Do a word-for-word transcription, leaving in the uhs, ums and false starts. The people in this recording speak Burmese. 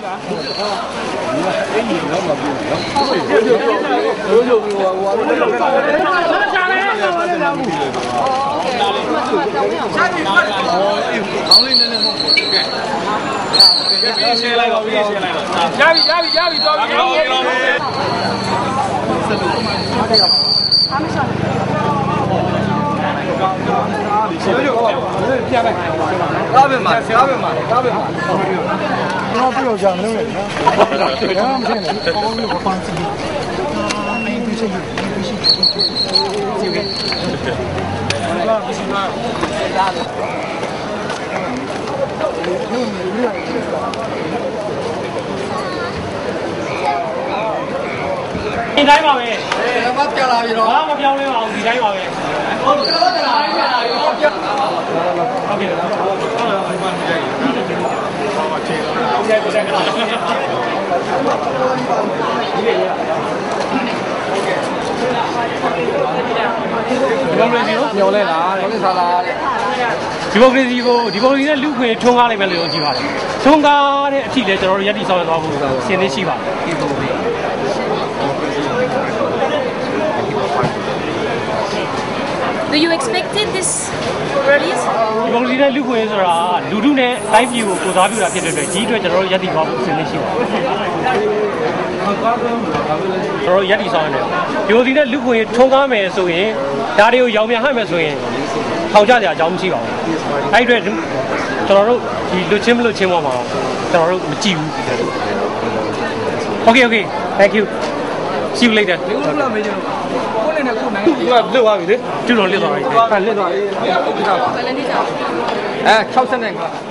ပါ哎，你那么不一样。有有有有有我我我。 下来，下来。 哦，哎，行嘞，那那那。 别先来了，别先来了。加比加比加比，抓比。他们上。有有，偏呗。 哪边嘛？哪边嘛？哪边嘛？ 我不要讲那个，对，俺们现在包有个房子，没有这些，没有这些，这个，不行不行， 你睇ပါပဲ哎，我表啦，พี่น้องဘာမပြောင်းလဲပါဘူးဒီတိုင်းပါပဲဟုတ်ကဲ့ဟုတ်ကဲ့ဟုတ်ကဲ့ဟုတ်ကဲ့ဟုတ်ကဲ့ဒီမိုကရေစီကိုညှော်လဲလားညှော်လဲစားလားဒီမိုကရေစီကိုဒီမိုကရေစီနဲ့လူ့ခွင့်ထွန်းကားလိုက်မယ်လို့ယုံကြည်ပါတယ်ထွန်းကားတဲ့အထိလည်းကျွန်တော်တို့ယက်တီဆောင်ရသွားဖို့အစဉ်သင့်ရှိပါတယ်ဒီပုံလေး Do you expected this release? ဒီပုံစံနဲ့လူခွင့်ဆိုတာလူထုနဲ့တိုင်းပြည်ကိုကိုစားပြုတာဖြစ်တဲ့အတွက်ဒီအတွက်ကျွန်တော်တို့ယက်တီသွားဖို့အစဉ်သင့်ရှိပါတယ်ကျွန်တော်တို့ယက်တီဆောင်ရတယ်ဒီလိုဒီနဲ့လူခွင့်ထွန်းကားမယ်ဆိုရင်ဒါတွေကိုရောင်ပြန်ဟပ်မယ်ဆိုရင်ထောင်ချစရာအကြောင်းမရှိပါဘူးအဲ့ဒီအတွက်ကျွန်တော်တို့ဒီလွတ်ချင်းမလွတ်ချင်းပေါ်မှာကျွန်တော်တို့မကြည့်ဘူး Okay okay thank you see you later ဒီလိုလာမေးကြတော့ကိုနေနဲ့ကိုနိုင်သူကလွတ်သွားပြီလေကျူတော်လွတ်သွားပြီဟာလက်သွားပြီဟုတ်ကဲ့ပါဘယ်လဲနေကြအဲ၆၀နဲ့